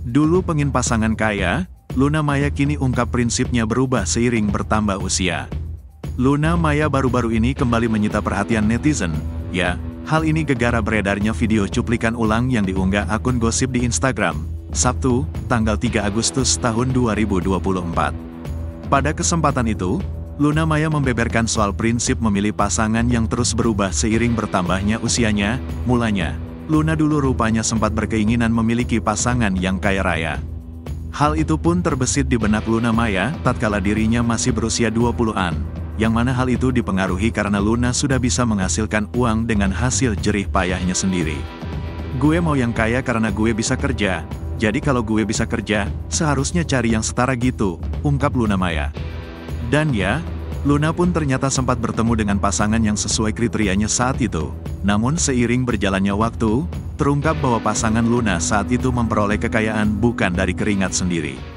Dulu pengen pasangan kaya, Luna Maya kini ungkap prinsipnya berubah seiring bertambah usia. Luna Maya baru-baru ini kembali menyita perhatian netizen. Ya, hal ini gegara beredarnya video cuplikan ulang yang diunggah akun gosip di Instagram, Sabtu, tanggal 3 Agustus tahun 2024. Pada kesempatan itu, Luna Maya membeberkan soal prinsip memilih pasangan yang terus berubah seiring bertambahnya usianya. Mulanya, Luna dulu rupanya sempat berkeinginan memiliki pasangan yang kaya raya. Hal itu pun terbesit di benak Luna Maya tatkala dirinya masih berusia 20-an. Yang mana hal itu dipengaruhi karena Luna sudah bisa menghasilkan uang dengan hasil jerih payahnya sendiri. Gue mau yang kaya karena gue bisa kerja, jadi kalau gue bisa kerja, seharusnya cari yang setara gitu, ungkap Luna Maya. Dan ya, Luna pun ternyata sempat bertemu dengan pasangan yang sesuai kriterianya saat itu. Namun seiring berjalannya waktu, terungkap bahwa pasangan Luna saat itu memperoleh kekayaan bukan dari keringat sendiri.